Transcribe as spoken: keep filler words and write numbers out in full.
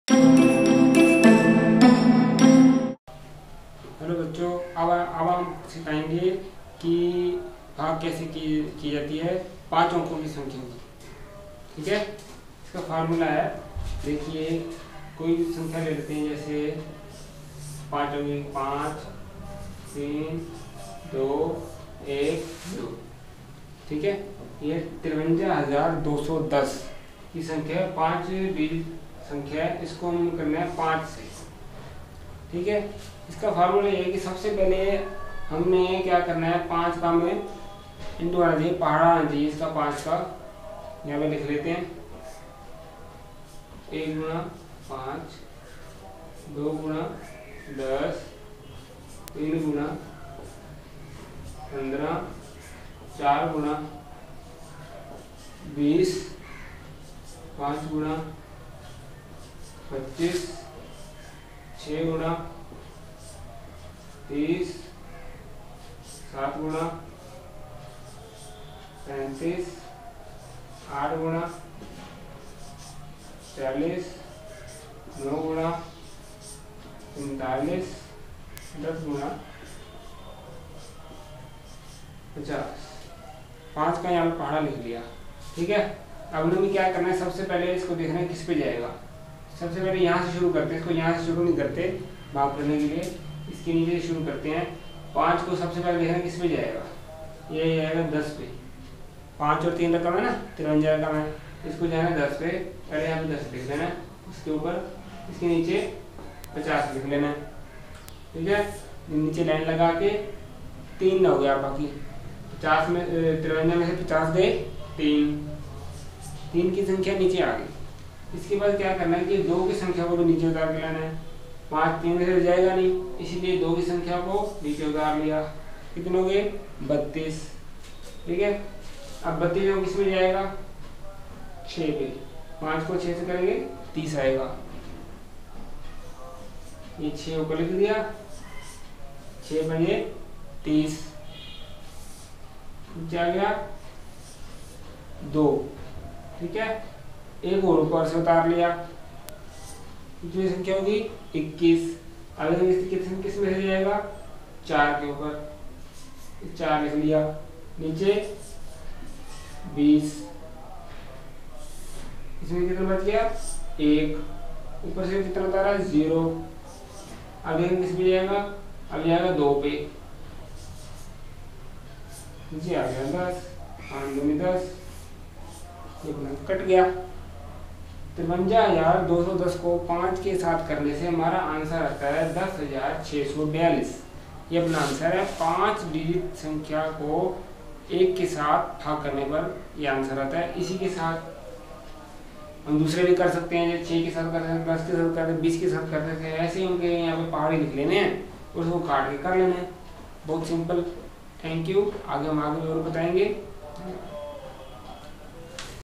Hello बच्चों, अब अब हम सिखाएंगे कि भाग कैसे की की जाती है पांच अंकों की संख्या की। ठीक है, इसका फार्मूला है, देखिए कोई भी संख्या ले लेते हैं, जैसे पाँच होंगे, पाँच तीन दो एक दो। ठीक है, ये तिरवंजा हजार दो सौ दस की संख्या है, पाँच डिजिट संख्या है, इसको हम करना है पाँच से। ठीक है, इसका फार्मूला ये है कि सबसे पहले हमने क्या करना है, पाँच का में इंटू आना चाहिए, पहाड़ा आना चाहिए इसका, पाँच का यहाँ पे लिख लेते हैं, एक गुना पाँच, दो गुना दस, तीन गुना पंद्रह, चार गुना बीस, पाँच गुना पच्चीस, छः गुना तीस, सात गुना पैंतीस, आठ गुना चालीस, नौ गुना पैंतालीस, दस गुना पचास। पाँच का यहाँ पे पहाड़ा लिख लिया। ठीक है, अब हमें क्या करना है, सबसे पहले इसको देखना है किस पे जाएगा। सबसे पहले यहाँ से शुरू करते हैं, इसको यहाँ से शुरू नहीं करते भाग करने के लिए, इसके नीचे से शुरू करते हैं। पाँच को सबसे पहले देखना किस पे जाएगा, ये जाएगा दस पे। पाँच और तीन रकम है ना, तिरवंजा रकम है, इसको जाना दस पे, पहले यहाँ पे दस लिख लेना है, उसके ऊपर इसके नीचे पचास लिख लेना है। ठीक है, नीचे लाइन लगा के तीन हो गया, बाकी पचास में तिरवंजा में से पचास गए तीन, तीन की संख्या नीचे आ गई। इसके बाद क्या करना है कि दो की संख्या को भी नीचे उतार के लाना है, पाँच तीन से जाएगा नहीं, इसीलिए दो की संख्या को नीचे उतार लिया। कितने हो गए, बत्तीस। ठीक है, अब बत्तीस किस में जाएगा, छः पे, पाँच को छः से करेंगे तीस आएगा, ये छः ऊपर लिख दिया, छः बजे तीस, नीचे आ गया दो। ठीक है, एक और ऊपर से उतार लिया, जो संख्या होगी इक्कीस। अब किस किस में से जाएगा, चार के ऊपर, चार लिख लिया, नीचे बीस, इसमें कितना बच गया, एक, ऊपर से कितना उतारा, जीरो। अब किस पे जाएगा, अब जाएगा दो पे, नीचे आ गया दस, पाँच दो में दस, कट गया। तिरवंजा हजार दो सौ दस को पाँच के साथ करने से हमारा आंसर आता है दस हजार छः सौ बयालीस। ये अपना आंसर है। पाँच डिजिट संख्या को एक के साथ भाग करने पर यह आंसर आता है। इसी के साथ हम दूसरे भी कर सकते हैं, जैसे छः के साथ कर सकते हैं, दस के साथ कर सकते हैं, बीस के साथ कर सकते हैं। ऐसे ही उनके यहाँ पे पहाड़ी लिख लेने हैं, उसको काट के कर लेना है, बहुत सिंपल। थैंक यू, आगे हम आगे और बताएंगे।